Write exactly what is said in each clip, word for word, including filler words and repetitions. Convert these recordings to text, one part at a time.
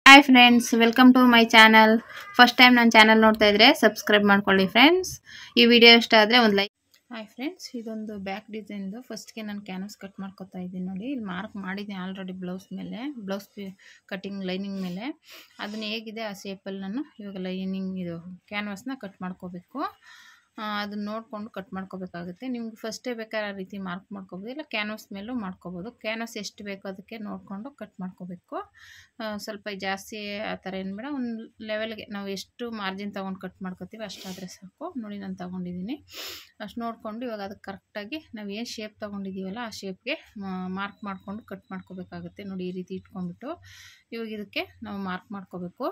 Hi friends, welcome to my channel. First time ನನ್ನ channel ನೋಡ್ತಾ ಇದ್ರೆ ಸಬ್ಸ್ಕ್ರೈಬ್ ಮಾಡ್ಕೊಳ್ಳಿ ಫ್ರೆಂಡ್ಸ್. ಈ ವಿಡಿಯೋ ಇಷ್ಟ ಆದರೆ ಒಂದು ಲೈಕ್. ಹಾಯ್ ಫ್ರೆಂಡ್ಸ್, ಇದೊಂದು ಬ್ಯಾಕ್ ಡಿಸೈನ್ದು ಫಸ್ಟ್ಗೆ ನಾನು ಕ್ಯಾನ್ವಾಸ್ ಕಟ್ ಮಾಡ್ಕೊತಾ ಇದ್ದೀನಿ. ನೋಡಿ, ಇಲ್ಲಿ ಮಾರ್ಕ್ ಮಾಡಿದ್ದೀನಿ ಆಲ್ರೆಡಿ ಬ್ಲೌಸ್ ಮೇಲೆ, ಬ್ಲೌಸ್ ಕಟಿಂಗ್ ಲೈನಿಂಗ್ ಮೇಲೆ. ಅದನ್ನು ಹೇಗಿದೆ ಆ ಶೇಪಲ್ಲಿ ನಾನು ಇವಾಗ ಲೈನಿಂಗ್ ಇದು ಕ್ಯಾನ್ವಾಸ್ನ ಕಟ್ ಮಾಡ್ಕೋಬೇಕು. ಅದನ್ನ ನೋಡಿಕೊಂಡು ಕಟ್ ಮಾಡ್ಕೋಬೇಕಾಗುತ್ತೆ. ನಿಮ್ಗೆ ಫಸ್ಟೇ ಬೇಕಾದ್ರೆ ಆ ರೀತಿ ಮಾರ್ಕ್ ಮಾಡ್ಕೋಬೋದು, ಇಲ್ಲ ಕ್ಯಾನ್ವಾಸ್ ಮೇಲೂ ಮಾಡ್ಕೋಬೋದು. ಕ್ಯಾನ್ವಾಸ್ ಎಷ್ಟು ಬೇಕೋ ಅದಕ್ಕೆ ನೋಡಿಕೊಂಡು ಕಟ್ ಮಾಡ್ಕೋಬೇಕು. ಸ್ವಲ್ಪ ಜಾಸ್ತಿ ಆ ಥರ ಏನು ಬೇಡ, ಒಂದು ಲೆವೆಲ್ಗೆ ನಾವು ಎಷ್ಟು ಮಾರ್ಜಿನ್ ತೊಗೊಂಡು ಕಟ್ ಮಾಡ್ಕೋತೀವಿ ಅಷ್ಟಾದರೆ ಸಾಕು. ನೋಡಿ, ನಾನು ತೊಗೊಂಡಿದ್ದೀನಿ ಅಷ್ಟು ನೋಡಿಕೊಂಡು ಇವಾಗ ಅದಕ್ಕೆ ಕರೆಕ್ಟಾಗಿ ನಾವು ಏನು ಶೇಪ್ ತೊಗೊಂಡಿದ್ದೀವಲ್ಲ ಆ ಶೇಪ್ಗೆ ಮಾರ್ಕ್ ಮಾಡಿಕೊಂಡು ಕಟ್ ಮಾಡ್ಕೋಬೇಕಾಗುತ್ತೆ. ನೋಡಿ, ಈ ರೀತಿ ಇಟ್ಕೊಂಡ್ಬಿಟ್ಟು ಇವಾಗ ಇದಕ್ಕೆ ನಾವು ಮಾರ್ಕ್ ಮಾಡ್ಕೋಬೇಕು.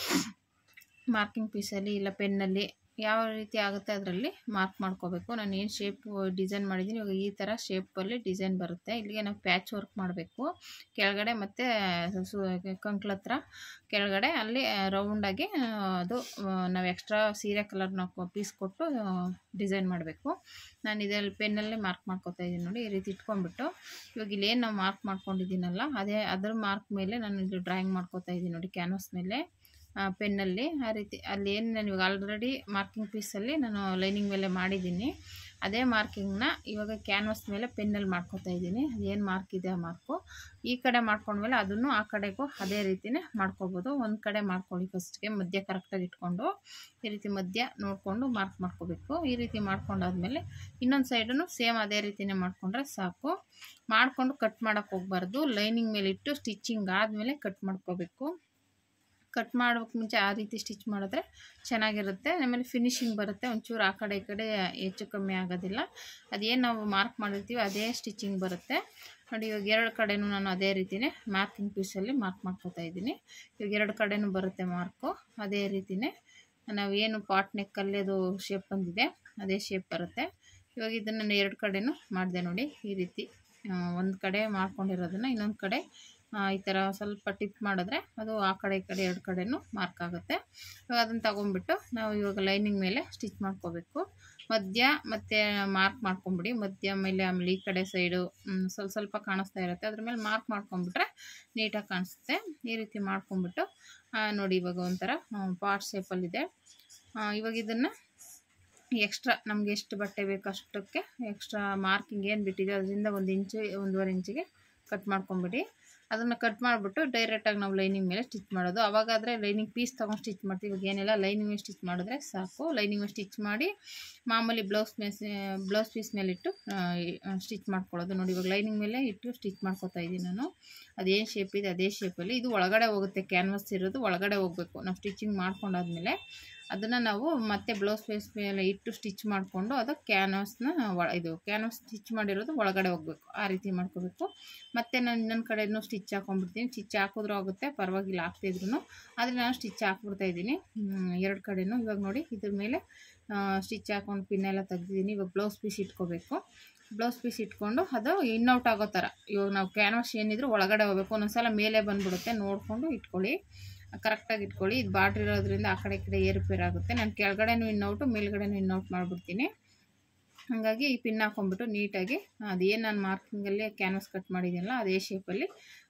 ಮಾರ್ಕಿಂಗ್ ಪೀಸಲ್ಲಿ ಇಲ್ಲ ಪೆನ್ನಲ್ಲಿ ಯಾವ ರೀತಿ ಆಗುತ್ತೆ ಅದರಲ್ಲಿ ಮಾರ್ಕ್ ಮಾಡ್ಕೋಬೇಕು. ನಾನು ಏನು ಶೇಪ್ ಡಿಸೈನ್ ಮಾಡಿದ್ದೀನಿ ಇವಾಗ ಈ ಥರ ಶೇಪಲ್ಲಿ ಡಿಸೈನ್ ಬರುತ್ತೆ. ಇಲ್ಲಿಗೆ ನಾವು ಪ್ಯಾಚ್ ವರ್ಕ್ ಮಾಡಬೇಕು ಕೆಳಗಡೆ ಮತ್ತು ಸು ಕಂಕ್ಳ ಹತ್ರ ಕೆಳಗಡೆ ಅಲ್ಲಿ ರೌಂಡಾಗಿ ಅದು ನಾವು ಎಕ್ಸ್ಟ್ರಾ ಸೀರೆ ಕಲರ್ನ ಪೀಸ್ ಕೊಟ್ಟು ಡಿಸೈನ್ ಮಾಡಬೇಕು. ನಾನು ಇದರಲ್ಲಿ ಪೆನ್ನಲ್ಲೇ ಮಾರ್ಕ್ ಮಾಡ್ಕೊತಾ ಇದ್ದೀನಿ. ನೋಡಿ, ಈ ರೀತಿ ಇಟ್ಕೊಂಡ್ಬಿಟ್ಟು ಇವಾಗ ಇಲ್ಲಿ ಏನು ನಾವು ಮಾರ್ಕ್ ಮಾಡ್ಕೊಂಡಿದ್ದೀನಲ್ಲ ಅದೇ ಅದರ ಮಾರ್ಕ್ ಮೇಲೆ ನಾನು ಇದು ಡ್ರಾಯಿಂಗ್ ಮಾಡ್ಕೊತಾ ಇದ್ದೀನಿ. ನೋಡಿ, ಕ್ಯಾನ್ವಾಸ್ ಮೇಲೆ ಪೆನ್ನಲ್ಲಿ ಆ ರೀತಿ ಅಲ್ಲಿ ಏನು ನಾನು ಇವಾಗ ಆಲ್ರೆಡಿ ಮಾರ್ಕಿಂಗ್ ಪೀಸಲ್ಲಿ ನಾನು ಲೈನಿಂಗ್ ಮೇಲೆ ಮಾಡಿದ್ದೀನಿ. ಅದೇ ಮಾರ್ಕಿಂಗ್ನ ಇವಾಗ ಕ್ಯಾನ್ವಾಸ್ ಮೇಲೆ ಪೆನ್ನಲ್ಲಿ ಮಾಡ್ಕೊತಾ ಇದ್ದೀನಿ. ಏನು ಮಾರ್ಕ್ ಇದೆ ಆ ಮಾರ್ಕು ಈ ಕಡೆ ಮಾಡ್ಕೊಂಡ್ಮೇಲೆ ಅದನ್ನು ಆ ಕಡೆಗೂ ಅದೇ ರೀತಿಯೇ ಮಾಡ್ಕೊಬೋದು. ಒಂದು ಕಡೆ ಮಾಡ್ಕೊಳ್ಳಿ ಫಸ್ಟ್ಗೆ, ಮಧ್ಯ ಕರೆಕ್ಟಾಗಿ ಇಟ್ಕೊಂಡು ಈ ರೀತಿ ಮಧ್ಯ ನೋಡಿಕೊಂಡು ಮಾರ್ಕ್ ಮಾಡ್ಕೋಬೇಕು. ಈ ರೀತಿ ಮಾಡ್ಕೊಂಡಾದ್ಮೇಲೆ ಇನ್ನೊಂದು ಸೈಡನ್ನು ಸೇಮ್ ಅದೇ ರೀತಿಯೇ ಮಾಡಿಕೊಂಡ್ರೆ ಸಾಕು. ಮಾಡಿಕೊಂಡು ಕಟ್ ಮಾಡೋಕ್ಕೆ ಹೋಗಬಾರ್ದು. ಲೈನಿಂಗ್ ಮೇಲೆ ಇಟ್ಟು ಸ್ಟಿಚಿಂಗ್ ಆದಮೇಲೆ ಕಟ್ ಮಾಡ್ಕೋಬೇಕು. ಕಟ್ ಮಾಡೋಕ್ಕೆ ಮುಂಚೆ ಆ ರೀತಿ ಸ್ಟಿಚ್ ಮಾಡಿದ್ರೆ ಚೆನ್ನಾಗಿರುತ್ತೆ. ಆಮೇಲೆ ಫಿನಿಶಿಂಗ್ ಬರುತ್ತೆ. ಒಂಚೂರು ಆ ಕಡೆ ಈ ಕಡೆ ಹೆಚ್ಚು ಕಮ್ಮಿ ಆಗೋದಿಲ್ಲ. ಅದೇನು ನಾವು ಮಾರ್ಕ್ ಮಾಡಿರ್ತೀವಿ ಅದೇ ಸ್ಟಿಚಿಂಗ್ ಬರುತ್ತೆ. ನೋಡಿ, ಇವಾಗ ಎರಡು ಕಡೆನೂ ನಾನು ಅದೇ ರೀತಿಯೇ ಮಾರ್ಕಿಂಗ್ ಪೀಸಲ್ಲಿ ಮಾರ್ಕ್ ಮಾಡ್ಕೊತಾ ಇದ್ದೀನಿ. ಇವಾಗ ಎರಡು ಕಡೆನೂ ಬರುತ್ತೆ ಮಾರ್ಕು ಅದೇ ರೀತಿಯೇ. ನಾವು ಏನು ಪಾಟ್ ನೆಕ್ಕಲ್ಲಿ ಅದು ಶೇಪ್ ಬಂದಿದೆ ಅದೇ ಶೇಪ್ ಬರುತ್ತೆ. ಇವಾಗ ಇದನ್ನು ನಾನು ಎರಡು ಕಡೆನೂ ಮಾಡಿದೆ. ನೋಡಿ, ಈ ರೀತಿ ಒಂದು ಕಡೆ ಮಾಡ್ಕೊಂಡಿರೋದನ್ನು ಇನ್ನೊಂದು ಕಡೆ ಈ ಥರ ಸ್ವಲ್ಪ ಟಿಪ್ ಮಾಡಿದ್ರೆ ಅದು ಆ ಕಡೆ ಈ ಕಡೆ ಎರಡು ಕಡೆನೂ ಮಾರ್ಕ್ ಆಗುತ್ತೆ. ಇವಾಗ ಅದನ್ನು ತಗೊಂಡ್ಬಿಟ್ಟು ನಾವು ಇವಾಗ ಲೈನಿಂಗ್ ಮೇಲೆ ಸ್ಟಿಚ್ ಮಾಡ್ಕೋಬೇಕು. ಮಧ್ಯ ಮತ್ತು ಮಾರ್ಕ್ ಮಾಡ್ಕೊಂಬಿಡಿ. ಮಧ್ಯ ಮೇಲೆ ಆಮೇಲೆ ಈ ಕಡೆ ಸೈಡು ಸ್ವಲ್ಪ ಸ್ವಲ್ಪ ಕಾಣಿಸ್ತಾ ಇರುತ್ತೆ, ಅದ್ರ ಮೇಲೆ ಮಾರ್ಕ್ ಮಾಡ್ಕೊಂಬಿಟ್ರೆ ನೀಟಾಗಿ ಕಾಣಿಸುತ್ತೆ. ಈ ರೀತಿ ಮಾಡ್ಕೊಂಬಿಟ್ಟು ನೋಡಿ, ಇವಾಗ ಒಂಥರ ಪಾಟ್ ಶೇಪಲ್ಲಿದೆ. ಇವಾಗ ಇದನ್ನು ಎಕ್ಸ್ಟ್ರಾ ನಮಗೆ ಎಷ್ಟು ಬಟ್ಟೆ ಬೇಕು ಅಷ್ಟಕ್ಕೆ ಎಕ್ಸ್ಟ್ರಾ ಮಾರ್ಕಿಂಗ್ ಏನು ಬಿಟ್ಟಿದೆ ಅದರಿಂದ ಒಂದು ಇಂಚು ಒಂದೂವರೆ ಇಂಚಿಗೆ ಕಟ್ ಮಾಡ್ಕೊಂಬಿಡಿ. ಅದನ್ನು ಕಟ್ ಮಾಡಿಬಿಟ್ಟು ಡೈರೆಕ್ಟಾಗಿ ನಾವು ಲೈನಿಂಗ್ ಮೇಲೆ ಸ್ಟಿಚ್ ಮಾಡೋದು. ಅವಾಗಾದರೆ ಲೈನಿಂಗ್ ಪೀಸ್ ತೊಗೊಂಡು ಸ್ಟಿಚ್ ಮಾಡ್ತೀವಿ. ಇವಾಗ ಏನಿಲ್ಲ, ಲೈನಿಂಗ್ ಮೇಲೆ ಸ್ಟಿಚ್ ಮಾಡಿದ್ರೆ ಸಾಕು. ಲೈನಿಂಗ್ ಮೇಲೆ ಸ್ಟಿಚ್ ಮಾಡಿ ಮಾಮೂಲಿ ಬ್ಲೌಸ್ ಮೇಲೆ ಬ್ಲೌಸ್ ಪೀಸ್ ಮೇಲೆ ಇಟ್ಟು ಸ್ಟಿಚ್ ಮಾಡ್ಕೊಳ್ಳೋದು. ನೋಡಿ, ಇವಾಗ ಲೈನಿಂಗ್ ಮೇಲೆ ಇಟ್ಟು ಸ್ಟಿಚ್ ಮಾಡ್ಕೊತಾ ಇದ್ದೀನಿ ನಾನು. ಅದೇನು ಶೇಪ್ ಇದೆ ಅದೇ ಶೇಪಲ್ಲಿ ಇದು ಒಳಗಡೆ ಹೋಗುತ್ತೆ. ಕ್ಯಾನ್ವಾಸ್ ಇರೋದು ಒಳಗಡೆ ಹೋಗಬೇಕು. ನಾವು ಸ್ಟಿಚಿಂಗ್ ಮಾಡ್ಕೊಂಡಾದ್ಮೇಲೆ ಅದನ್ನು ನಾವು ಮತ್ತೆ ಬ್ಲೌಸ್ ಪೀಸ್ ಮೇಲೆ ಇಟ್ಟು ಸ್ಟಿಚ್ ಮಾಡಿಕೊಂಡು ಅದು ಕ್ಯಾನ್ವಾಸ್ನ ಇದು ಕ್ಯಾನ್ವಾಸ್ ಸ್ಟಿಚ್ ಮಾಡಿರೋದು ಒಳಗಡೆ ಹೋಗಬೇಕು. ಆ ರೀತಿ ಮಾಡ್ಕೋಬೇಕು. ಮತ್ತು ನಾನು ಇನ್ನೊಂದು ಕಡೆಯೂ ಸ್ಟಿಚ್ ಹಾಕೊಂಡ್ಬಿಡ್ತೀನಿ. ಸ್ಟಿಚ್ ಹಾಕಿದ್ರೂ ಆಗುತ್ತೆ, ಪರವಾಗಿಲ್ಲ ಹಾಕ್ತಿದ್ರು. ಆದರೆ ನಾನು ಸ್ಟಿಚ್ ಹಾಕ್ಬಿಡ್ತಾ ಇದ್ದೀನಿ ಎರಡು ಕಡೆಯೂ. ಇವಾಗ ನೋಡಿ, ಇದ್ರ ಮೇಲೆ ಸ್ಟಿಚ್ ಹಾಕೊಂಡು ಪಿನ್ನೆಲ್ಲ ತೆಗ್ದಿದ್ದೀನಿ. ಇವಾಗ ಬ್ಲೌಸ್ ಪೀಸ್ ಇಟ್ಕೋಬೇಕು. ಬ್ಲೌಸ್ ಪೀಸ್ ಇಟ್ಕೊಂಡು ಅದು ಇನ್ನೌಟ್ ಆಗೋ ಥರ ಇವಾಗ ನಾವು ಕ್ಯಾನ್ವಾಸ್ ಏನಿದ್ರು ಒಳಗಡೆ ಹೋಗಬೇಕು. ಒಂದೊಂದ್ಸಲ ಮೇಲೆ ಬಂದುಬಿಡುತ್ತೆ, ನೋಡಿಕೊಂಡು ಇಟ್ಕೊಳ್ಳಿ, ಕರೆಕ್ಟಾಗಿ ಇಟ್ಕೊಳ್ಳಿ. ಇದು ಬಾರ್ಡ್ರ್ ಇರೋದ್ರಿಂದ ಆ ಕಡೆ ಈ ಕಡೆ ಏರುಪೇರಾಗುತ್ತೆ. ನಾನು ಕೆಳಗಡೆನೂ ಇನ್ನೌಟು ಮೇಲ್ಗಡೆನೂ ಇನ್ನೌಟ್ ಮಾಡಿಬಿಡ್ತೀನಿ. ಹಾಗಾಗಿ ಈ ಪಿನ್ ಹಾಕೊಂಡ್ಬಿಟ್ಟು ನೀಟಾಗಿ ಅದೇನು ನಾನು ಮಾರ್ಕಿಂಗಲ್ಲಿ ಕ್ಯಾನ್ವಾಸ್ ಕಟ್ ಮಾಡಿದ್ದೀನಲ್ಲ ಅದೇ ಶೇಪಲ್ಲಿ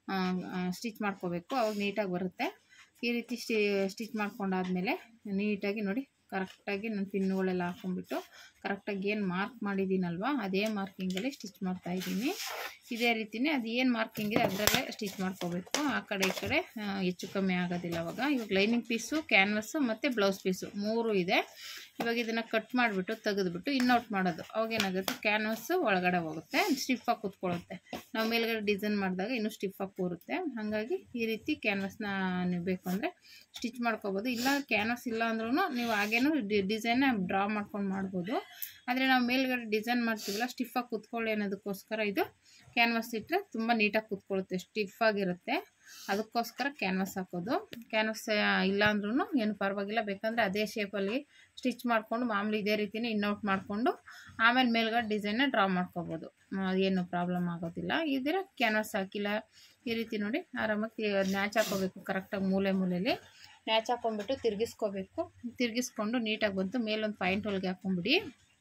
ಸ್ಟಿಚ್ ಮಾಡ್ಕೋಬೇಕು. ಅವಾಗ ನೀಟಾಗಿ ಬರುತ್ತೆ. ಈ ರೀತಿ ಸ್ಟಿ ಸ್ಟಿಚ್ ಮಾಡ್ಕೊಂಡಾದ್ಮೇಲೆ ನೀಟಾಗಿ ನೋಡಿ, ಕರೆಕ್ಟಾಗಿ ನಾನು ಪಿನ್ನುಗಳೆಲ್ಲ ಹಾಕ್ಕೊಂಡ್ಬಿಟ್ಟು ಕರೆಕ್ಟಾಗಿ ಏನು ಮಾರ್ಕ್ ಮಾಡಿದ್ದೀನಲ್ವ ಅದೇ ಮಾರ್ಕಿಂಗಲ್ಲಿ ಸ್ಟಿಚ್ ಮಾಡ್ತಾಯಿದ್ದೀನಿ. ಇದೇ ರೀತಿಯೇ ಅದು ಏನು ಮಾರ್ಕಿಂಗ್ ಇದೆ ಅದರಲ್ಲೇ ಸ್ಟಿಚ್ ಮಾಡ್ಕೋಬೇಕು. ಆ ಕಡೆ ಈ ಕಡೆ ಹೆಚ್ಚು ಕಮ್ಮಿ ಆಗೋದಿಲ್ಲ. ಅವಾಗ ಇವಾಗ ಲೈನಿಂಗ್ ಪೀಸು, ಕ್ಯಾನ್ವಾಸು ಮತ್ತು ಬ್ಲೌಸ್ ಪೀಸು ಮೂರು ಇದೆ. ಇವಾಗ ಇದನ್ನು ಕಟ್ ಮಾಡಿಬಿಟ್ಟು ತೆಗೆದುಬಿಟ್ಟು ಇನ್ನೌಟ್ ಮಾಡೋದು. ಅವಾಗೇನಾಗುತ್ತೆ, ಕ್ಯಾನ್ವಾಸು ಒಳಗಡೆ ಹೋಗುತ್ತೆ, ಸ್ಟಿಫಾಗಿ ಕೂತ್ಕೊಳ್ಳುತ್ತೆ. ನಾವು ಮೇಲ್ಗಡೆ ಡಿಸೈನ್ ಮಾಡಿದಾಗ ಇನ್ನೂ ಸ್ಟಿಫಾಗಿ ಕೂರುತ್ತೆ. ಹಾಗಾಗಿ ಈ ರೀತಿ ಕ್ಯಾನ್ವಾಸ್ನ ನೀವು ಬೇಕು ಅಂದರೆ ಸ್ಟಿಚ್ ಮಾಡ್ಕೋಬೋದು. ಇಲ್ಲ ಕ್ಯಾನ್ವಾಸ್ ಇಲ್ಲ ಅಂದ್ರೂ ನೀವು ಹಾಗೇನೂ ಡಿಸೈನ್ನ ಡ್ರಾ ಮಾಡ್ಕೊಂಡು ಮಾಡ್ಬೋದು. ಆದರೆ ನಾವು ಮೇಲ್ಗಡೆ ಡಿಸೈನ್ ಮಾಡ್ತೀವಲ್ಲ ಸ್ಟಿಫಾಗಿ ಕೂತ್ಕೊಳ್ಳಿ ಅನ್ನೋದಕ್ಕೋಸ್ಕರ ಇದು ಕ್ಯಾನ್ವಾಸ್ ಇಟ್ಟರೆ ತುಂಬ ನೀಟಾಗಿ ಕೂತ್ಕೊಳ್ಳುತ್ತೆ, ಸ್ಟಿಫಾಗಿರುತ್ತೆ. ಅದಕ್ಕೋಸ್ಕರ ಕ್ಯಾನ್ವಾಸ್ ಹಾಕೋದು. ಕ್ಯಾನ್ವಾಸ್ ಇಲ್ಲ ಅಂದ್ರೂ ಏನು ಪರವಾಗಿಲ್ಲ, ಬೇಕಂದರೆ ಅದೇ ಶೇಪಲ್ಲಿ ಸ್ಟಿಚ್ ಮಾಡಿಕೊಂಡು ಮಾಮೂಲಿ ಇದೇ ರೀತಿಯೇ ಇನ್ನೌಟ್ ಮಾಡಿಕೊಂಡು ಆಮೇಲೆ ಮೇಲ್ಗಡೆ ಡಿಸೈನ್ನ ಡ್ರಾ ಮಾಡ್ಕೋಬೋದು. ಏನು ಪ್ರಾಬ್ಲಮ್ ಆಗೋದಿಲ್ಲ. ಇದರ ಕ್ಯಾನ್ವಾಸ್ ಹಾಕಿಲ್ಲ ಈ ರೀತಿ ನೋಡಿ ಆರಾಮಾಗಿ ನ್ಯಾಚ್ ಹಾಕೋಬೇಕು. ಕರೆಕ್ಟಾಗಿ ಮೂಲೆ ಮೂಲೆಯಲ್ಲಿ ನ್ಯಾಚ್ ಹಾಕ್ಕೊಂಡ್ಬಿಟ್ಟು ತಿರುಗಿಸ್ಕೋಬೇಕು. ತಿರುಗಿಸ್ಕೊಂಡು ನೀಟಾಗಿ ಬಂತು ಮೇಲೊಂದು ಪಾಯಿಂಟ್ ಹೊಲಿಗೆ ಹಾಕ್ಕೊಂಬಿಡಿ.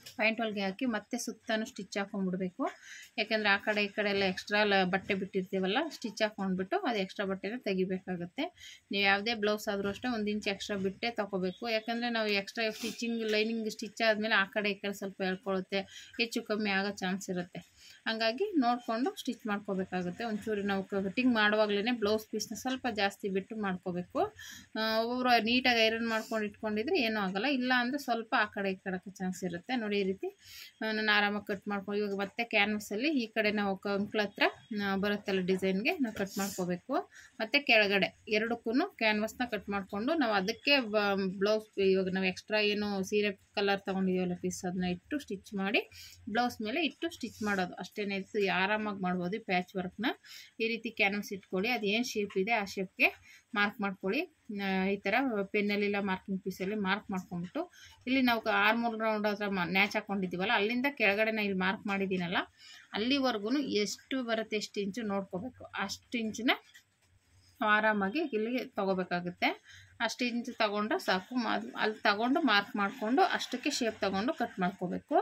ಪಾಯಿಂಟ್ ಹೊಲಿಗೆ ಹಾಕಿ ಮತ್ತೆ ಸುತ್ತಲೂ ಸ್ಟಿಚ್ ಹಾಕೊಂಡ್ಬಿಡ್ಬೇಕು. ಯಾಕೆಂದರೆ ಆ ಕಡೆ ಈ ಕಡೆ ಎಲ್ಲ ಎಕ್ಸ್ಟ್ರಾ ಬಟ್ಟೆ ಬಿಟ್ಟಿರ್ತೀವಲ್ಲ, ಸ್ಟಿಚ್ ಹಾಕೊಂಡ್ಬಿಟ್ಟು ಅದು ಎಕ್ಸ್ಟ್ರಾ ಬಟ್ಟೆನ ತೆಗಿಬೇಕಾಗುತ್ತೆ. ನೀವು ಯಾವುದೇ ಬ್ಲೌಸ್ ಆದರೂ ಅಷ್ಟೇ ಒಂದು ಇಂಚ್ ಎಕ್ಸ್ಟ್ರಾ ಬಿಟ್ಟೆ ತೊಗೋಬೇಕು. ಯಾಕಂದರೆ ನಾವು ಎಕ್ಸ್ಟ್ರಾ ಸ್ಟಿಚಿಂಗ್ ಲೈನಿಂಗ್ ಸ್ಟಿಚ್ ಆದಮೇಲೆ ಆ ಕಡೆ ಈ ಕಡೆ ಸ್ವಲ್ಪ ಹೇಳ್ಕೊಳ್ಳುತ್ತೆ, ಹೆಚ್ಚು ಕಮ್ಮಿ ಆಗೋ ಚಾನ್ಸ್ ಇರುತ್ತೆ. ಹಾಗಾಗಿ ನೋಡಿಕೊಂಡು ಸ್ಟಿಚ್ ಮಾಡ್ಕೋಬೇಕಾಗುತ್ತೆ. ಒಂಚೂರು ನಾವು ಕಟಿಂಗ್ ಮಾಡುವಾಗಲೇ ಬ್ಲೌಸ್ ಪೀಸ್ನ ಸ್ವಲ್ಪ ಜಾಸ್ತಿ ಬಿಟ್ಟು ಮಾಡ್ಕೋಬೇಕು. ಒಬ್ಬೊಬ್ಬರು ನೀಟಾಗಿ ಐರನ್ ಮಾಡ್ಕೊಂಡು ಇಟ್ಕೊಂಡಿದ್ರೆ ಏನೂ ಆಗೋಲ್ಲ, ಇಲ್ಲ ಅಂದರೆ ಸ್ವಲ್ಪ ಆ ಕಡೆ ಈ ಕಡೆ ಚಾನ್ಸ್ ಇರುತ್ತೆ. ನೋಡಿ ಈ ರೀತಿ ನಾನು ಆರಾಮಾಗಿ ಕಟ್ ಮಾಡ್ಕೊಂಡು ಇವಾಗ ಮತ್ತೆ ಕ್ಯಾನ್ವಸಲ್ಲಿ ಈ ಕಡೆ ನಾವು ಕಂಕ್ಳ ಹತ್ರ ಬರುತ್ತಲ್ಲ ಡಿಸೈನ್ಗೆ ನಾವು ಕಟ್ ಮಾಡ್ಕೋಬೇಕು. ಮತ್ತು ಕೆಳಗಡೆ ಎರಡಕ್ಕೂ ಕ್ಯಾನ್ವಸ್ನ ಕಟ್ ಮಾಡಿಕೊಂಡು ನಾವು ಅದಕ್ಕೆ ಬ್ಲೌಸ್ ಇವಾಗ ನಾವು ಎಕ್ಸ್ಟ್ರಾ ಏನು ಸೀರೆ ಕಲರ್ ತೊಗೊಂಡಿದ್ದೀವಲ್ಲ ಪೀಸ್ ಅದನ್ನ ಇಟ್ಟು ಸ್ಟಿಚ್ ಮಾಡಿ ಬ್ಲೌಸ್ ಮೇಲೆ ಇಟ್ಟು ಸ್ಟಿಚ್ ಮಾಡೋದು ಅಷ್ಟೇ. ಇದು ಆರಾಮಾಗಿ ಮಾಡ್ಬೋದು ಪ್ಯಾಚ್ ವರ್ಕ್ನ. ಈ ರೀತಿ ಕ್ಯಾನ್ವಸ್ ಇಟ್ಕೊಳ್ಳಿ, ಅದು ಏನು ಶೇಪ್ ಇದೆ ಆ ಶೇಪ್ಗೆ ಮಾರ್ಕ್ ಮಾಡ್ಕೊಳ್ಳಿ. ಈ ಥರ ಪೆನ್ನಲ್ಲಿಲ್ಲ ಮಾರ್ಕಿಂಗ್ ಪೀಸಲ್ಲಿ ಮಾರ್ಕ್ ಮಾಡ್ಕೊಂಡ್ಬಿಟ್ಟು ಇಲ್ಲಿ ನಾವು ಆರ್ಮೂಲ್ ರೌಂಡ್ ಹತ್ರ ನ್ಯಾಚ್ ಹಾಕ್ಕೊಂಡಿದ್ದೀವಲ್ಲ ಅಲ್ಲಿಂದ ಕೆಳಗಡೆ ನಾನು ಇಲ್ಲಿ ಮಾರ್ಕ್ ಮಾಡಿದ್ದೀನಲ್ಲ ಅಲ್ಲಿವರೆಗೂ ಎಷ್ಟು ಬರುತ್ತೆ ಎಷ್ಟು ಇಂಚು ನೋಡ್ಕೋಬೇಕು. ಅಷ್ಟು ಇಂಚನ್ನ ಆರಾಮಾಗಿ ಇಲ್ಲಿಗೆ ತೊಗೋಬೇಕಾಗುತ್ತೆ. ಅಷ್ಟು ಇಂಚು ತೊಗೊಂಡ್ರೆ ಸಾಕು. ಅಲ್ಲಿ ತಗೊಂಡು ಮಾರ್ಕ್ ಮಾಡಿಕೊಂಡು ಅಷ್ಟಕ್ಕೆ ಶೇಪ್ ತೊಗೊಂಡು ಕಟ್ ಮಾಡ್ಕೋಬೇಕು.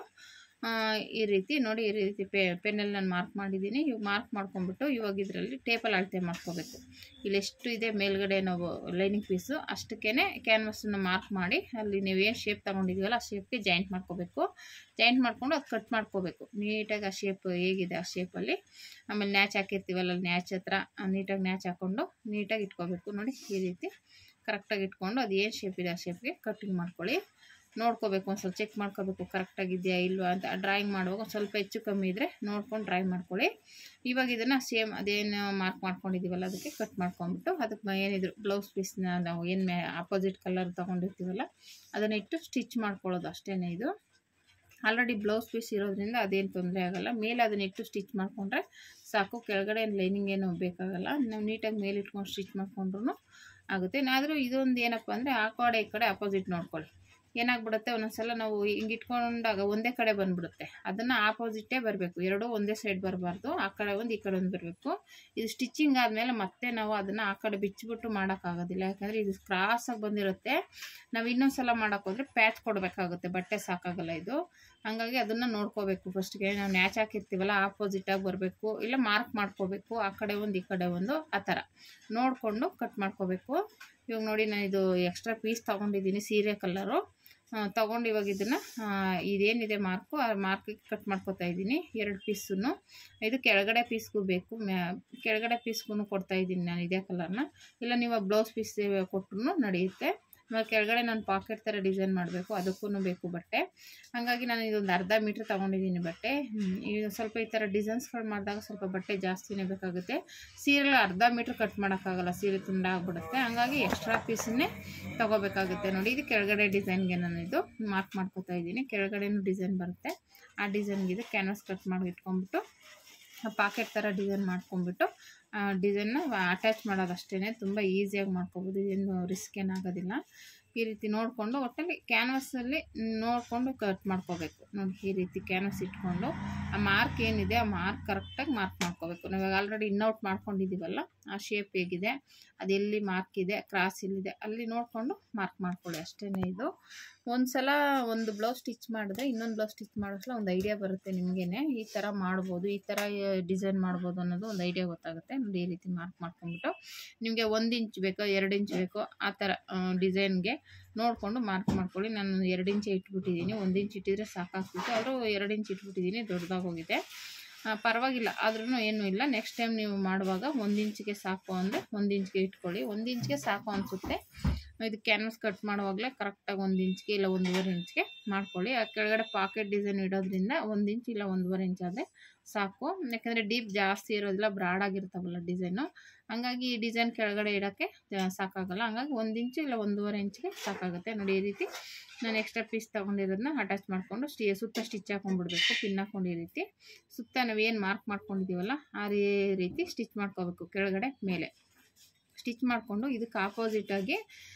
ಈ ರೀತಿ ನೋಡಿ, ಈ ರೀತಿ ಪೆ ಪೆನ್ನಲ್ಲಿ ನಾನು ಮಾರ್ಕ್ ಮಾಡಿದ್ದೀನಿ. ಇವಾಗ ಮಾರ್ಕ್ ಮಾಡ್ಕೊಂಡ್ಬಿಟ್ಟು ಇವಾಗ ಇದರಲ್ಲಿ ಟೇಪಲ್ಲಿ ಅಳತೆ ಮಾಡ್ಕೋಬೇಕು. ಇಲ್ಲಿ ಎಷ್ಟು ಇದೆ ಮೇಲ್ಗಡೆ ನಾವು ಲೈನಿಂಗ್ ಪೀಸು ಅಷ್ಟಕ್ಕೇ ಕ್ಯಾನ್ವಸನ್ನು ಮಾರ್ಕ್ ಮಾಡಿ ಅಲ್ಲಿ ನೀವು ಏನು ಶೇಪ್ ತೊಗೊಂಡಿದ್ದೀವಲ್ಲ ಆ ಶೇಪ್ಗೆ ಜಾಯಿಂಟ್ ಮಾಡ್ಕೋಬೇಕು. ಜಾಯಿಂಟ್ ಮಾಡಿಕೊಂಡು ಅದು ಕಟ್ ಮಾಡ್ಕೋಬೇಕು ನೀಟಾಗಿ. ಆ ಶೇಪ್ ಹೇಗಿದೆ ಆ ಶೇಪಲ್ಲಿ ಆಮೇಲೆ ನ್ಯಾಚ್ ಹಾಕಿರ್ತೀವಲ್ಲ ಅಲ್ಲಿ ನ್ಯಾಚ್ ಹತ್ರ ನೀಟಾಗಿ ನ್ಯಾಚ್ ಹಾಕ್ಕೊಂಡು ನೀಟಾಗಿ ಇಟ್ಕೋಬೇಕು. ನೋಡಿ ಈ ರೀತಿ ಕರೆಕ್ಟಾಗಿ ಇಟ್ಕೊಂಡು ಅದು ಏನು ಶೇಪ್ ಇದೆ ಆ ಶೇಪ್ಗೆ ಕಟ್ಟಿಂಗ್ ಮಾಡ್ಕೊಳ್ಳಿ. ನೋಡ್ಕೋಬೇಕು, ಒಂದು ಸ್ವಲ್ಪ ಚೆಕ್ ಮಾಡ್ಕೋಬೇಕು ಕರೆಕ್ಟಾಗಿದೆಯಾ ಇಲ್ವಾ ಅಂತ. ಡ್ರಾಯಿಂಗ್ ಮಾಡುವಾಗ ಒಂದು ಸ್ವಲ್ಪ ಹೆಚ್ಚು ಕಮ್ಮಿ ಇದ್ದರೆ ನೋಡ್ಕೊಂಡು ಡ್ರಾಯಿಂಗ್ ಮಾಡ್ಕೊಳ್ಳಿ. ಇವಾಗ ಇದನ್ನು ಸೇಮ್ ಅದೇನು ಮಾರ್ಕ್ ಮಾಡ್ಕೊಂಡಿದ್ದೀವಲ್ಲ ಅದಕ್ಕೆ ಕಟ್ ಮಾಡ್ಕೊಂಡ್ಬಿಟ್ಟು ಅದಕ್ಕೆ ಏನಿದ್ರು ಬ್ಲೌಸ್ ಪೀಸ್ನ ನಾವು ಏನು ಮೇ ಆಪೋಸಿಟ್ ಕಲರ್ ತೊಗೊಂಡಿರ್ತೀವಲ್ಲ ಅದನ್ನು ಇಟ್ಟು ಸ್ಟಿಚ್ ಮಾಡ್ಕೊಳ್ಳೋದು ಅಷ್ಟೇ. ಇದು ಆಲ್ರೆಡಿ ಬ್ಲೌಸ್ ಪೀಸ್ ಇರೋದ್ರಿಂದ ಅದೇನು ತೊಂದರೆ ಆಗೋಲ್ಲ. ಮೇಲೆ ಅದನ್ನ ಇಟ್ಟು ಸ್ಟಿಚ್ ಮಾಡಿಕೊಂಡ್ರೆ ಸಾಕು. ಕೆಳಗಡೆ ಲೈನಿಂಗ್ ಏನು ಬೇಕಾಗಲ್ಲ. ನಾವು ನೀಟಾಗಿ ಮೇಲೆ ಇಟ್ಕೊಂಡು ಸ್ಟಿಚ್ ಮಾಡ್ಕೊಂಡ್ರೂ ಆಗುತ್ತೆ. ಆದರೂ ಇದೊಂದು ಏನಪ್ಪ ಅಂದರೆ ಆ ಕಡೆ ಈ ಕಡೆ ಅಪೋಸಿಟ್ ನೋಡ್ಕೊಳ್ಳಿ. ಏನಾಗ್ಬಿಡುತ್ತೆ ಒಂದೊಂದ್ಸಲ ನಾವು ಹಿಂಗೆ ಇಟ್ಕೊಂಡಾಗ ಒಂದೇ ಕಡೆ ಬಂದುಬಿಡುತ್ತೆ. ಅದನ್ನು ಆಪೋಸಿಟೇ ಬರಬೇಕು, ಎರಡೂ ಒಂದೇ ಸೈಡ್ ಬರಬಾರ್ದು. ಆ ಕಡೆ ಒಂದು ಈ ಕಡೆ ಒಂದು ಬರಬೇಕು. ಇದು ಸ್ಟಿಚಿಂಗ್ ಆದಮೇಲೆ ಮತ್ತೆ ನಾವು ಅದನ್ನು ಆ ಕಡೆ ಬಿಚ್ಚಿಬಿಟ್ಟು ಮಾಡೋಕ್ಕಾಗೋದಿಲ್ಲ. ಯಾಕಂದರೆ ಇದು ಕ್ರಾಸಾಗಿ ಬಂದಿರುತ್ತೆ. ನಾವು ಇನ್ನೊಂದು ಸಲ ಮಾಡೋಕ್ಕೋದ್ರೆ ಪ್ಯಾಚ್ ಕೊಡಬೇಕಾಗುತ್ತೆ, ಬಟ್ಟೆ ಸಾಕಾಗಲ್ಲ ಇದು. ಹಾಗಾಗಿ ಅದನ್ನು ನೋಡ್ಕೋಬೇಕು. ಫಸ್ಟ್ಗೆ ನಾವು ನ್ಯಾಚ್ ಹಾಕಿರ್ತೀವಲ್ಲ ಆಪೋಸಿಟಾಗಿ ಬರಬೇಕು, ಇಲ್ಲ ಮಾರ್ಕ್ ಮಾಡ್ಕೋಬೇಕು. ಆ ಕಡೆ ಒಂದು ಈ ಕಡೆ ಒಂದು ಆ ಥರ ನೋಡಿಕೊಂಡು ಕಟ್ ಮಾಡ್ಕೋಬೇಕು. ಇವಾಗ ನೋಡಿ ನಾನು ಇದು ಎಕ್ಸ್ಟ್ರಾ ಪೀಸ್ ತೊಗೊಂಡಿದ್ದೀನಿ ಸೀರೆ ಕಲರು ತೊಗೊಂಡು ಇವಾಗ ಇದನ್ನು ಇದೇನಿದೆ ಮಾರ್ಕು ಆ ಮಾರ್ಕಿಗೆ ಕಟ್ ಮಾಡ್ಕೊತಾ ಇದ್ದೀನಿ ಎರಡು ಪೀಸನ್ನು. ಇದು ಕೆಳಗಡೆ ಪೀಸ್ಗೂ ಬೇಕು, ಮ್ಯಾ ಕೆಳಗಡೆ ಪೀಸ್ಗೂ ಕೊಡ್ತಾಯಿದ್ದೀನಿ ನಾನು ಇದೇ ಕಲರ್ನ. ಇಲ್ಲ ನೀವು ಬ್ಲೌಸ್ ಪೀಸ್ ಕೊಟ್ಟರು ನಡೆಯುತ್ತೆ. ಆಮೇಲೆ ಕೆಳಗಡೆ ನಾನು ಪಾಕೆಟ್ ಥರ ಡಿಸೈನ್ ಮಾಡಬೇಕು, ಅದಕ್ಕೂ ಬೇಕು ಬಟ್ಟೆ. ಹಾಗಾಗಿ ನಾನು ಇದೊಂದು ಅರ್ಧ ಮೀಟ್ರ್ ತೊಗೊಂಡಿದ್ದೀನಿ ಬಟ್ಟೆ. ಈಗ ಸ್ವಲ್ಪ ಈ ಥರ ಡಿಸೈನ್ಸ್ಗಳು ಮಾಡಿದಾಗ ಸ್ವಲ್ಪ ಬಟ್ಟೆ ಜಾಸ್ತಿನೇ ಬೇಕಾಗುತ್ತೆ. ಸೀರೆಗಳು ಅರ್ಧ ಮೀಟ್ರ್ ಕಟ್ ಮಾಡೋಕ್ಕಾಗಲ್ಲ, ಸೀರೆ ತುಂಡ ಆಗಿಬಿಡುತ್ತೆ. ಹಾಗಾಗಿ ಎಕ್ಸ್ಟ್ರಾ ಪೀಸನ್ನೇ ತೊಗೋಬೇಕಾಗುತ್ತೆ. ನೋಡಿ ಇದು ಕೆಳಗಡೆ ಡಿಸೈನ್ಗೆ ನಾನು ಇದು ಮಾರ್ಕ್ ಮಾಡ್ಕೊತಾ ಇದ್ದೀನಿ. ಕೆಳಗಡೆನೂ ಡಿಸೈನ್ ಬರುತ್ತೆ. ಆ ಡಿಸೈನ್ಗೆ ಕ್ಯಾನ್ವಾಸ್ ಕಟ್ ಮಾಡಿ ಇಟ್ಕೊಂಡ್ಬಿಟ್ಟು ಪಾಕೆಟ್ ಥರ ಡಿಸೈನ್ ಮಾಡ್ಕೊಂಡ್ಬಿಟ್ಟು ಡಿಸೈನ್ನ ಅಟ್ಯಾಚ್ ಮಾಡೋದು ಅಷ್ಟೇ. ತುಂಬ ಈಸಿಯಾಗಿ ಮಾಡ್ಕೊಬೋದು, ಇದೇನು ರಿಸ್ಕ್ ಏನಾಗೋದಿಲ್ಲ. ಈ ರೀತಿ ನೋಡಿಕೊಂಡು ಒಟ್ಟಲ್ಲಿ ಕ್ಯಾನ್ವಾಸಲ್ಲಿ ನೋಡಿಕೊಂಡು ಕಟ್ ಮಾಡ್ಕೋಬೇಕು. ನೋಡಿ ಈ ರೀತಿ ಕ್ಯಾನ್ವಾಸ್ ಇಟ್ಕೊಂಡು ಆ ಮಾರ್ಕ್ ಏನಿದೆ ಆ ಮಾರ್ಕ್ ಕರೆಕ್ಟಾಗಿ ಮಾರ್ಕ್ ಮಾಡ್ಕೋಬೇಕು. ನಾವಾಗ ಆಲ್ರೆಡಿ ಇನ್ನೌಟ್ ಮಾಡ್ಕೊಂಡಿದ್ದೀವಲ್ಲ ಆ ಶೇಪ್ ಹೇಗಿದೆ, ಅದೆಲ್ಲಿ ಮಾರ್ಕ್ ಇದೆ, ಕ್ರಾಸ್ ಎಲ್ಲಿದೆ ಅಲ್ಲಿ ನೋಡಿಕೊಂಡು ಮಾರ್ಕ್ ಮಾಡ್ಕೊಳ್ಳಿ ಅಷ್ಟೇ. ಇದು ಒಂದು ಸಲ ಒಂದು ಬ್ಲೌಸ್ ಸ್ಟಿಚ್ ಮಾಡಿದ್ರೆ ಇನ್ನೊಂದು ಬ್ಲೌಸ್ ಸ್ಟಿಚ್ ಮಾಡೋಸಲ ಒಂದು ಐಡಿಯಾ ಬರುತ್ತೆ ನಿಮಗೇನೆ. ಈ ಥರ ಮಾಡ್ಬೋದು, ಈ ಥರ ಡಿಸೈನ್ ಮಾಡ್ಬೋದು ಅನ್ನೋದು ಒಂದು ಐಡಿಯಾ ಗೊತ್ತಾಗುತ್ತೆ. ನೋಡಿ ಈ ರೀತಿ ಮಾರ್ಕ್ ಮಾಡ್ಕೊಂಡ್ಬಿಟ್ಟು ನಿಮಗೆ ಒಂದು ಇಂಚ್ ಬೇಕೋ ಎರಡು ಇಂಚ್ ಬೇಕೋ ಆ ಥರ ಡಿಸೈನ್ಗೆ ನೋಡಿಕೊಂಡು ಮಾರ್ಕ್ ಮಾಡ್ಕೊಳ್ಳಿ. ನಾನು ಎರಡು ಇಂಚೆ ಇಟ್ಬಿಟ್ಟಿದ್ದೀನಿ, ಒಂದು ಇಂಚ್ ಇಟ್ಟಿದ್ರೆ ಸಾಕಾಗ್ತಿತ್ತು, ಆದರೂ ಎರಡು ಇಂಚ್ ಇಟ್ಬಿಟ್ಟಿದ್ದೀನಿ, ದೊಡ್ಡದಾಗಿ ಹೋಗಿದೆ. ಪರವಾಗಿಲ್ಲ, ಆದ್ರೂ ಏನೂ ಇಲ್ಲ. ನೆಕ್ಸ್ಟ್ ಟೈಮ್ ನೀವು ಮಾಡುವಾಗ ಒಂದು ಇಂಚಿಗೆ ಸಾಕು ಅಂದರೆ ಒಂದು ಇಂಚ್ಗೆ ಇಟ್ಕೊಳ್ಳಿ. ಒಂದು ಇಂಚ್ಗೆ ಸಾಕು ಅನಿಸುತ್ತೆ. ಇದು ಕ್ಯಾನ್ವಾಸ್ ಕಟ್ ಮಾಡುವಾಗಲೇ ಕರೆಕ್ಟಾಗಿ ಒಂದು ಇಂಚ್ಗೆ ಇಲ್ಲ ಒಂದೂವರೆ ಇಂಚ್ಗೆ ಮಾಡ್ಕೊಳ್ಳಿ. ಆ ಕೆಳಗಡೆ ಪಾಕೆಟ್ ಡಿಸೈನ್ ಇಡೋದ್ರಿಂದ ಒಂದು ಇಂಚ್ ಇಲ್ಲ ಒಂದೂವರೆ ಇಂಚ್ ಆದರೆ ಸಾಕು. ಯಾಕಂದರೆ ಡೀಪ್ ಜಾಸ್ತಿ ಇರೋದಿಲ್ಲ, ಬ್ರಾಡ್ ಆಗಿರ್ತಾವಲ್ಲ ಡಿಸೈನು, ಹಂಗಾಗಿ ಈ ಡಿಸೈನ್ ಕೆಳಗಡೆ ಇಡೋಕ್ಕೆ ಸಾಕಾಗಲ್ಲ. ಹಂಗಾಗಿ ಒಂದು ಇಂಚು ಇಲ್ಲ ಒಂದೂವರೆ ಇಂಚ್ಗೆ ಸಾಕಾಗುತ್ತೆ. ನೋಡಿ ಈ ರೀತಿ ನಾನು ಎಕ್ಸ್ಟ್ರಾ ಪೀಸ್ ತೊಗೊಂಡಿರೋದನ್ನ ಅಟ್ಯಾಚ್ ಮಾಡಿಕೊಂಡು ಸ್ಟಿ ಸುತ್ತ ಸ್ಟಿಚ್ ಹಾಕೊಂಡ್ಬಿಡ್ಬೇಕು. ಪಿನ್ ಹಾಕೊಂಡು ಈ ರೀತಿ ಸುತ್ತ ನಾವೇನು ಮಾರ್ಕ್ ಮಾಡ್ಕೊಂಡಿದ್ದೀವಲ್ಲ ಆ ರೀತಿ ಸ್ಟಿಚ್ ಮಾಡ್ಕೋಬೇಕು. ಕೆಳಗಡೆ ಮೇಲೆ ಸ್ಟಿಚ್ ಮಾಡಿಕೊಂಡು ಇದಕ್ಕೆ ಆಪೋಸಿಟಾಗಿ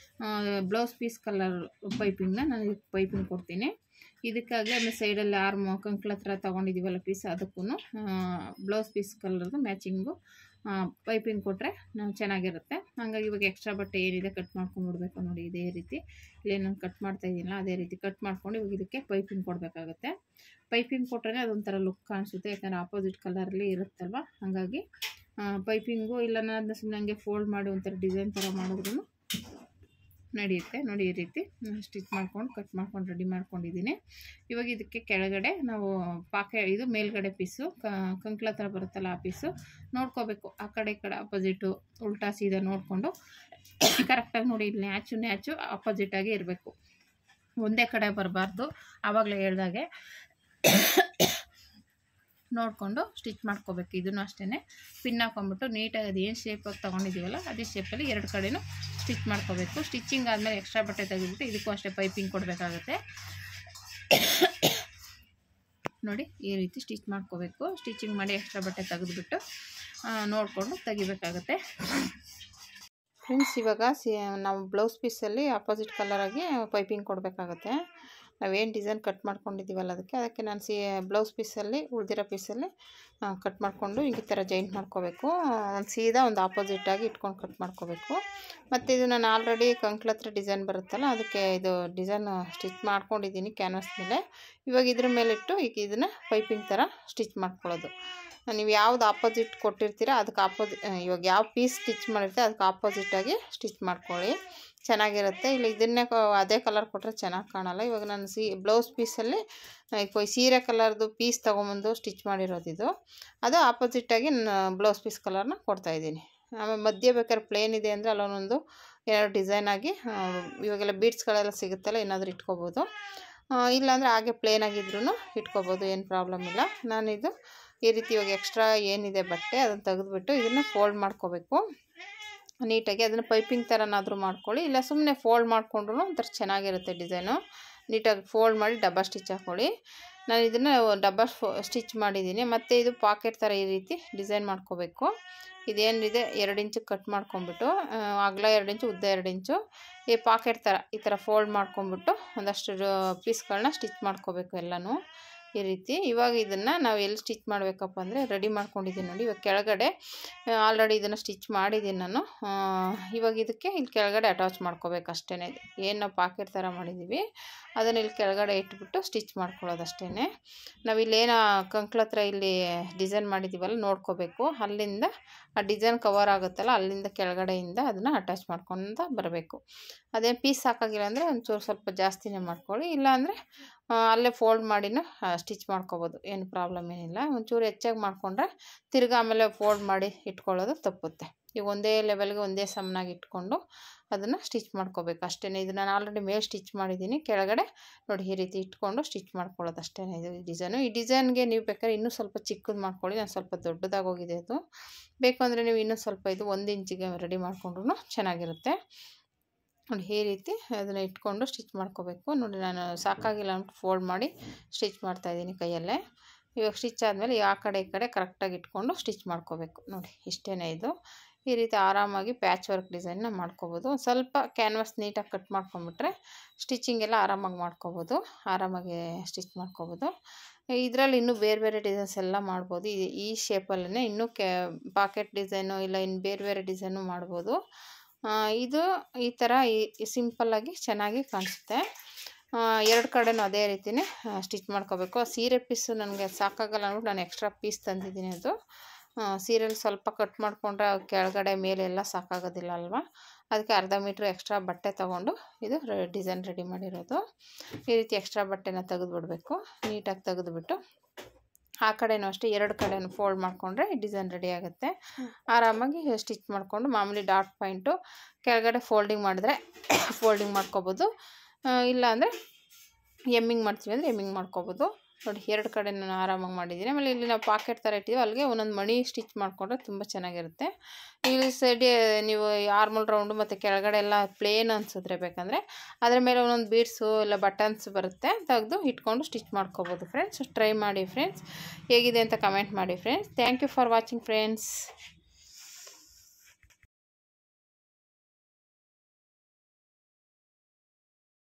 ಬ್ಲೌಸ್ ಪೀಸ್ ಕಲರ್ ಪೈಪಿಂಗ್ನ ನಾನು ಇದಕ್ಕೆ ಪೈಪಿಂಗ್ ಕೊಡ್ತೀನಿ. ಇದಕ್ಕಾಗಿ ಆಮೇಲೆ ಸೈಡಲ್ಲಿ ಆರ್ಮ್ ಕಂಕ್ಳ ಹತ್ರ ತೊಗೊಂಡಿದ್ದೀವಲ್ಲ ಪೀಸ್, ಅದಕ್ಕೂ ಬ್ಲೌಸ್ ಪೀಸ್ ಕಲರ್ದು ಮ್ಯಾಚಿಂಗು ಪೈಪಿಂಗ್ ಕೊಟ್ಟರೆ ನಾವು ಚೆನ್ನಾಗಿರುತ್ತೆ. ಹಾಗಾಗಿ ಇವಾಗ ಎಕ್ಸ್ಟ್ರಾ ಬಟ್ಟೆ ಏನಿದೆ ಕಟ್ ಮಾಡ್ಕೊಂಡ್ಬಿಡ್ಬೇಕು ನೋಡಿ. ಇದೇ ರೀತಿ ಇಲ್ಲಿ ನಾನು ಕಟ್ ಮಾಡ್ತಾ ಇದ್ದೀನಲ್ಲ ಅದೇ ರೀತಿ ಕಟ್ ಮಾಡ್ಕೊಂಡು ಇವಾಗ ಇದಕ್ಕೆ ಪೈಪಿಂಗ್ ಕೊಡಬೇಕಾಗುತ್ತೆ. ಪೈಪಿಂಗ್ ಕೊಟ್ಟರೆ ಅದೊಂಥರ ಲುಕ್ ಕಾಣಿಸುತ್ತೆ, ಯಾಕಂದರೆ ಆಪೋಸಿಟ್ ಕಲರಲ್ಲಿ ಇರುತ್ತಲ್ವ. ಹಾಗಾಗಿ ಪೈಪಿಂಗು ಇಲ್ಲ ನಾನು ಸುಮ್ಮನೆ ಹಂಗೆ ಫೋಲ್ಡ್ ಮಾಡಿ ಒಂಥರ ಡಿಸೈನ್ ಥರ ಮಾಡಿದ್ರೂ ನಡೆಯುತ್ತೆ ನೋಡಿ. ಈ ರೀತಿ ಸ್ಟಿಚ್ ಮಾಡ್ಕೊಂಡು ಕಟ್ ಮಾಡ್ಕೊಂಡು ರೆಡಿ ಮಾಡ್ಕೊಂಡಿದ್ದೀನಿ. ಇವಾಗ ಇದಕ್ಕೆ ಕೆಳಗಡೆ ನಾವು ಪಾಕೆ ಇದು ಮೇಲ್ಗಡೆ ಪೀಸು ಕಂಕ್ಳ ಥರ ಬರುತ್ತಲ್ಲ ಆ ಪೀಸು ನೋಡ್ಕೋಬೇಕು. ಆ ಕಡೆ ಈ ಕಡೆ ಆಪೋಸಿಟು ಉಲ್ಟಾ ಸೀದಾ ನೋಡಿಕೊಂಡು ಕರೆಕ್ಟಾಗಿ ನೋಡಿ. ಇಲ್ಲಿ ನ್ಯಾಚು ನ್ಯಾಚು ಆಪೋಸಿಟಾಗಿ ಇರಬೇಕು, ಒಂದೇ ಕಡೆ ಬರಬಾರ್ದು. ಆವಾಗಲೇ ಹೇಳ್ದಾಗೆ ನೋಡಿಕೊಂಡು ಸ್ಟಿಚ್ ಮಾಡ್ಕೋಬೇಕು. ಇದನ್ನು ಅಷ್ಟೇ ಪಿನ್ ಹಾಕೊಂಡ್ಬಿಟ್ಟು ನೀಟಾಗಿ ಅದು ಏನು ಶೇಪಾಗಿ ತೊಗೊಂಡಿದ್ದೀವಲ್ಲ ಅದೇ ಶೇಪಲ್ಲಿ ಎರಡು ಕಡೆಯೂ ಸ್ಟಿಚ್ ಮಾಡ್ಕೋಬೇಕು. ಸ್ಟಿಚಿಂಗ್ ಆದಮೇಲೆ ಎಕ್ಸ್ಟ್ರಾ ಬಟ್ಟೆ ತೆಗೆದುಬಿಟ್ಟು ಇದಕ್ಕೂ ಅಷ್ಟೇ ಪೈಪಿಂಗ್ ಕೊಡಬೇಕಾಗುತ್ತೆ ನೋಡಿ. ಈ ರೀತಿ ಸ್ಟಿಚ್ ಮಾಡ್ಕೋಬೇಕು. ಸ್ಟಿಚಿಂಗ್ ಮಾಡಿ ಎಕ್ಸ್ಟ್ರಾ ಬಟ್ಟೆ ತೆಗೆದುಬಿಟ್ಟು ನೋಡಿಕೊಂಡು ತೆಗಿಬೇಕಾಗುತ್ತೆ ಫ್ರೆಂಡ್ಸ್. ಇವಾಗ ಸಿ ನಾವು ಬ್ಲೌಸ್ ಪೀಸಲ್ಲಿ ಆಪೋಸಿಟ್ ಕಲರಾಗಿ ಪೈಪಿಂಗ್ ಕೊಡಬೇಕಾಗುತ್ತೆ. ನಾವೇನು ಡಿಸೈನ್ ಕಟ್ ಮಾಡ್ಕೊಂಡಿದ್ದೀವಲ್ಲ ಅದಕ್ಕೆ ಅದಕ್ಕೆ ನಾನು ಸಿ ಬ್ಲೌಸ್ ಪೀಸಲ್ಲಿ ಉಳಿದಿರೋ ಪೀಸಲ್ಲಿ ಕಟ್ ಮಾಡಿಕೊಂಡು ಈ ಥರ ಜಾಯಿಂಟ್ ಮಾಡ್ಕೋಬೇಕು. ಒಂದು ಸೀದಾ ಒಂದು ಆಪೋಸಿಟಾಗಿ ಇಟ್ಕೊಂಡು ಕಟ್ ಮಾಡ್ಕೋಬೇಕು. ಮತ್ತು ಇದು ನಾನು ಆಲ್ರೆಡಿ ಕಂಕ್ಳ ಹತ್ರ ಡಿಸೈನ್ ಬರುತ್ತಲ್ಲ ಅದಕ್ಕೆ ಇದು ಡಿಸೈನ್ ಸ್ಟಿಚ್ ಮಾಡ್ಕೊಂಡಿದ್ದೀನಿ ಕ್ಯಾನ್ವಾಸ್ ಮೇಲೆ. ಇವಾಗ ಇದ್ರ ಮೇಲಿಟ್ಟು ಈಗ ಇದನ್ನು ಪೈಪಿಂಗ್ ಥರ ಸ್ಟಿಚ್ ಮಾಡ್ಕೊಳ್ಳೋದು. ನೀವು ಯಾವ್ದು ಆಪೋಸಿಟ್ ಕೊಟ್ಟಿರ್ತೀರ ಅದಕ್ಕೆ ಆಪೋಸಿಟ್, ಇವಾಗ ಯಾವ ಪೀಸ್ ಸ್ಟಿಚ್ ಮಾಡಿರ್ತೀರ ಅದಕ್ಕೆ ಆಪೋಸಿಟಾಗಿ ಸ್ಟಿಚ್ ಮಾಡ್ಕೊಳ್ಳಿ, ಚೆನ್ನಾಗಿರುತ್ತೆ. ಇಲ್ಲ ಇದನ್ನೇ ಅದೇ ಕಲರ್ ಕೊಟ್ಟರೆ ಚೆನ್ನಾಗಿ ಕಾಣಲ್ಲ. ಇವಾಗ ನಾನು ಸಿ ಬ್ಲೌಸ್ ಪೀಸಲ್ಲಿ ಸೀರೆ ಕಲರ್ದು ಪೀಸ್ ತೊಗೊಂಬಂದು ಸ್ಟಿಚ್ ಮಾಡಿರೋದು ಇದು, ಅದು ಆಪೋಸಿಟಾಗಿ ನಾನು ಬ್ಲೌಸ್ ಪೀಸ್ ಕಲರ್ನ ಕೊಡ್ತಾಯಿದ್ದೀನಿ. ಆಮೇಲೆ ಮಧ್ಯೆ ಬೇಕಾದ್ರೆ ಪ್ಲೇನ್ ಇದೆ ಅಂದರೆ ಅಲ್ಲೊಂದೊಂದು ಎರಡು ಡಿಸೈನ್ ಆಗಿ ಇವಾಗೆಲ್ಲ ಬೀಡ್ಸ್ಗಳೆಲ್ಲ ಸಿಗುತ್ತಲ್ಲ ಏನಾದರೂ ಇಟ್ಕೋಬೋದು. ಇಲ್ಲಾಂದರೆ ಹಾಗೆ ಪ್ಲೇನಾಗಿದ್ರೂ ಇಟ್ಕೋಬೋದು, ಏನು ಪ್ರಾಬ್ಲಮ್ ಇಲ್ಲ. ನಾನಿದು ಈ ರೀತಿ ಇವಾಗ ಎಕ್ಸ್ಟ್ರಾ ಏನಿದೆ ಬಟ್ಟೆ ಅದನ್ನು ತೆಗೆದುಬಿಟ್ಟು ಇದನ್ನು ಫೋಲ್ಡ್ ಮಾಡ್ಕೋಬೇಕು ನೀಟಾಗಿ. ಅದನ್ನು ಪೈಪಿಂಗ್ ಥರನಾದರೂ ಮಾಡ್ಕೊಳ್ಳಿ, ಇಲ್ಲ ಸುಮ್ಮನೆ ಫೋಲ್ಡ್ ಮಾಡಿಕೊಂಡ್ರೂ ಒಂಥರ ಚೆನ್ನಾಗಿರುತ್ತೆ ಡಿಸೈನು. ನೀಟಾಗಿ ಫೋಲ್ಡ್ ಮಾಡಿ ಡಬ್ಬ ಸ್ಟಿಚ್ ಹಾಕ್ಕೊಳ್ಳಿ. ನಾನು ಇದನ್ನು ಡಬ್ಬ ಸ್ಟಿಚ್ ಮಾಡಿದ್ದೀನಿ. ಮತ್ತು ಇದು ಪಾಕೆಟ್ ಥರ ಈ ರೀತಿ ಡಿಸೈನ್ ಮಾಡ್ಕೋಬೇಕು. ಇದೇನಿದೆ ಎರಡು ಇಂಚು ಕಟ್ ಮಾಡ್ಕೊಂಬಿಟ್ಟು ಅಗಲ ಎರಡು ಇಂಚು ಉದ್ದ ಎರಡು ಇಂಚು ಈ ಪಾಕೆಟ್ ಥರ ಈ ಥರ ಫೋಲ್ಡ್ ಮಾಡ್ಕೊಂಬಿಟ್ಟು ಒಂದಷ್ಟು ಪೀಸ್ಗಳನ್ನ ಸ್ಟಿಚ್ ಮಾಡ್ಕೋಬೇಕು ಎಲ್ಲನೂ ಈ ರೀತಿ. ಇವಾಗ ಇದನ್ನು ನಾವು ಎಲ್ಲಿ ಸ್ಟಿಚ್ ಮಾಡಬೇಕಪ್ಪ ಅಂದರೆ ರೆಡಿ ಮಾಡ್ಕೊಂಡಿದ್ದೀನಿ ನೋಡಿ. ಇವಾಗ ಕೆಳಗಡೆ ಆಲ್ರೆಡಿ ಇದನ್ನು ಸ್ಟಿಚ್ ಮಾಡಿದ್ದೀನಿ ನಾನು. ಇವಾಗ ಇದಕ್ಕೆ ಇಲ್ಲಿ ಕೆಳಗಡೆ ಅಟ್ಯಾಚ್ ಮಾಡ್ಕೋಬೇಕು ಅಷ್ಟೇ. ಇದು ಏನು ನಾವು ಪಾಕೆಟ್ ಥರ ಮಾಡಿದ್ದೀವಿ ಅದನ್ನು ಇಲ್ಲಿ ಕೆಳಗಡೆ ಇಟ್ಬಿಟ್ಟು ಸ್ಟಿಚ್ ಮಾಡ್ಕೊಳ್ಳೋದು ಅಷ್ಟೇ. ನಾವು ಇಲ್ಲೇನು ಕಂಕ್ಳ ಹತ್ರ ಇಲ್ಲಿ ಡಿಸೈನ್ ಮಾಡಿದ್ದೀವಲ್ಲ ನೋಡ್ಕೋಬೇಕು, ಅಲ್ಲಿಂದ ಆ ಡಿಸೈನ್ ಕವರ್ ಆಗುತ್ತಲ್ಲ ಅಲ್ಲಿಂದ ಕೆಳಗಡೆಯಿಂದ ಅದನ್ನು ಅಟ್ಯಾಚ್ ಮಾಡ್ಕೊಂಡು ಬರಬೇಕು. ಅದೇನು ಪೀಸ್ ಸಾಕಾಗಿಲ್ಲ ಅಂದರೆ ಒಂಚೂರು ಸ್ವಲ್ಪ ಜಾಸ್ತಿನೇ ಮಾಡ್ಕೊಳ್ಳಿ, ಇಲ್ಲಾಂದರೆ ಅಲ್ಲೇ ಫೋಲ್ಡ್ ಮಾಡಿನೂ ಸ್ಟಿಚ್ ಮಾಡ್ಕೋಬೋದು, ಏನು ಪ್ರಾಬ್ಲಮ್ ಏನಿಲ್ಲ. ಒಂಚೂರು ಹೆಚ್ಚಾಗಿ ಮಾಡಿಕೊಂಡ್ರೆ ತಿರ್ಗಿ ಆಮೇಲೆ ಫೋಲ್ಡ್ ಮಾಡಿ ಇಟ್ಕೊಳ್ಳೋದು ತಪ್ಪುತ್ತೆ. ಈಗ ಒಂದೇ ಲೆವೆಲ್ಗೆ ಒಂದೇ ಸಮನಾಗಿ ಇಟ್ಕೊಂಡು ಅದನ್ನು ಸ್ಟಿಚ್ ಮಾಡ್ಕೋಬೇಕು ಅಷ್ಟೇ. ಇದು ನಾನು ಆಲ್ರೆಡಿ ಮೇಲೆ ಸ್ಟಿಚ್ ಮಾಡಿದ್ದೀನಿ, ಕೆಳಗಡೆ ನೋಡಿ ಈ ರೀತಿ ಇಟ್ಕೊಂಡು ಸ್ಟಿಚ್ ಮಾಡ್ಕೊಳ್ಳೋದು ಅಷ್ಟೇ. ಇದು ಡಿಸೈನು ಈ ಡಿಸೈನ್ಗೆ ನೀವು ಬೇಕಾದ್ರೆ ಇನ್ನೂ ಸ್ವಲ್ಪ ಚಿಕ್ಕದು ಮಾಡ್ಕೊಳ್ಳಿ. ನಾನು ಸ್ವಲ್ಪ ದೊಡ್ಡದಾಗಿ ಹೋಗಿದೆ ಅದು, ಬೇಕು ಅಂದರೆ ನೀವು ಇನ್ನೂ ಸ್ವಲ್ಪ ಇದು ಒಂದು ಇಂಚಿಗೆ ರೆಡಿ ಮಾಡಿಕೊಂಡ್ರೂ ಚೆನ್ನಾಗಿರುತ್ತೆ ನೋಡಿ. ಈ ರೀತಿ ಅದನ್ನು ಇಟ್ಕೊಂಡು ಸ್ಟಿಚ್ ಮಾಡ್ಕೋಬೇಕು ನೋಡಿ. ನಾನು ಸಾಕಾಗಿಲ್ಲ ಅಂದ್ಬಿಟ್ಟು ಫೋಲ್ಡ್ ಮಾಡಿ ಸ್ಟಿಚ್ ಮಾಡ್ತಾಯಿದ್ದೀನಿ ಕೈಯಲ್ಲೇ. ಇವಾಗ ಸ್ಟಿಚ್ ಆದಮೇಲೆ ಆ ಕಡೆ ಈ ಕಡೆ ಕರೆಕ್ಟಾಗಿ ಇಟ್ಕೊಂಡು ಸ್ಟಿಚ್ ಮಾಡ್ಕೋಬೇಕು ನೋಡಿ. ಇಷ್ಟೇ ಇದು. ಈ ರೀತಿ ಆರಾಮಾಗಿ ಪ್ಯಾಚ್ ವರ್ಕ್ ಡಿಸೈನ್ನ ಮಾಡ್ಕೋಬೋದು. ಒಂದು ಸ್ವಲ್ಪ ಕ್ಯಾನ್ವಾಸ್ ನೀಟಾಗಿ ಕಟ್ ಮಾಡ್ಕೊಂಬಿಟ್ರೆ ಸ್ಟಿಚಿಂಗ್ ಎಲ್ಲ ಆರಾಮಾಗಿ ಮಾಡ್ಕೋಬೋದು, ಆರಾಮಾಗಿ ಸ್ಟಿಚ್ ಮಾಡ್ಕೋಬೋದು. ಇದರಲ್ಲಿ ಇನ್ನೂ ಬೇರೆ ಬೇರೆ ಡಿಸೈನ್ಸ್ ಎಲ್ಲ ಮಾಡ್ಬೋದು. ಈ ಶೇಪಲ್ಲೇ ಇನ್ನೂ ಕ್ಯಾ ಪಾಕೆಟ್ ಡಿಸೈನು ಇಲ್ಲ ಇನ್ನು ಬೇರೆ ಬೇರೆ ಡಿಸೈನು ಮಾಡ್ಬೋದು. ಇದು ಈ ಥರ ಈ ಸಿಂಪಲ್ಲಾಗಿ ಚೆನ್ನಾಗಿ ಕಾಣಿಸುತ್ತೆ. ಎರಡು ಕಡೆನೂ ಅದೇ ರೀತಿಯೇ ಸ್ಟಿಚ್ ಮಾಡ್ಕೋಬೇಕು. ಸೀರೆ ಪೀಸು ನನಗೆ ಸಾಕಾಗಲ್ಲ ಅಂದ್ಬಿಟ್ಟು ನಾನು ಎಕ್ಸ್ಟ್ರಾ ಪೀಸ್ ತಂದಿದ್ದೀನಿ. ಅದು ಸೀರೆಯಲ್ಲಿ ಸ್ವಲ್ಪ ಕಟ್ ಮಾಡಿಕೊಂಡ್ರೆ ಕೆಳಗಡೆ ಮೇಲೆ ಎಲ್ಲ ಸಾಕಾಗೋದಿಲ್ಲ ಅಲ್ವಾ, ಅದಕ್ಕೆ ಅರ್ಧ ಮೀಟ್ರ್ ಎಕ್ಸ್ಟ್ರಾ ಬಟ್ಟೆ ತೊಗೊಂಡು ಇದು ಡಿಸೈನ್ ರೆಡಿ ಮಾಡಿರೋದು. ಈ ರೀತಿ ಎಕ್ಸ್ಟ್ರಾ ಬಟ್ಟೆನ ತೆಗೆದುಬಿಡಬೇಕು, ನೀಟಾಗಿ ತೆಗೆದುಬಿಟ್ಟು ಆ ಕಡೆನೂ ಅಷ್ಟೇ ಎರಡು ಕಡೆನೂ ಫೋಲ್ಡ್ ಮಾಡಿಕೊಂಡ್ರೆ ಡಿಸೈನ್ ರೆಡಿ ಆಗುತ್ತೆ. ಆರಾಮಾಗಿ ಸ್ಟಿಚ್ ಮಾಡಿಕೊಂಡು ಮಾಮೂಲಿ ಡಾಟ್ ಪಾಯಿಂಟು ಕೆಳಗಡೆ ಫೋಲ್ಡಿಂಗ್ ಮಾಡಿದ್ರೆ ಫೋಲ್ಡಿಂಗ್ ಮಾಡ್ಕೋಬೋದು, ಇಲ್ಲ ಅಂದರೆ ಎಮ್ಮಿಂಗ್ ಮಾಡ್ತೀವಿ ಅಂದರೆ ಎಮ್ಮಿಂಗ್ ಮಾಡ್ಕೋಬೋದು ನೋಡಿ. ಎರಡು ಕಡೆ ನಾನು ಆರಾಮಾಗಿ ಮಾಡಿದ್ದೀನಿ. ಆಮೇಲೆ ಇಲ್ಲಿ ನಾವು ಪಾಕೆಟ್ ಥರ ಇಟ್ಟಿದ್ದೀವಿ, ಅಲ್ಲಿಗೆ ಒಂದೊಂದು ಮಣಿ ಸ್ಟಿಚ್ ಮಾಡಿಕೊಂಡ್ರೆ ತುಂಬ ಚೆನ್ನಾಗಿರುತ್ತೆ. ಇಲ್ಲಿ ಸೈಡಿ ನೀವು ಆರ್ಮಲ್ ರೌಂಡು ಮತ್ತು ಕೆಳಗಡೆ ಎಲ್ಲ ಪ್ಲೇನ್ ಅನಿಸಿದ್ರೆ ಬೇಕಂದರೆ ಅದರ ಮೇಲೆ ಒಂದೊಂದು ಬೀಡ್ಸು ಇಲ್ಲ ಬಟನ್ಸ್ ಬರುತ್ತೆ, ತೆಗೆದು ಇಟ್ಕೊಂಡು ಸ್ಟಿಚ್ ಮಾಡ್ಕೋಬೋದು ಫ್ರೆಂಡ್ಸ್. ಟ್ರೈ ಮಾಡಿ ಫ್ರೆಂಡ್ಸ್, ಹೇಗಿದೆ ಅಂತ ಕಮೆಂಟ್ ಮಾಡಿ friends. Thank you for watching friends.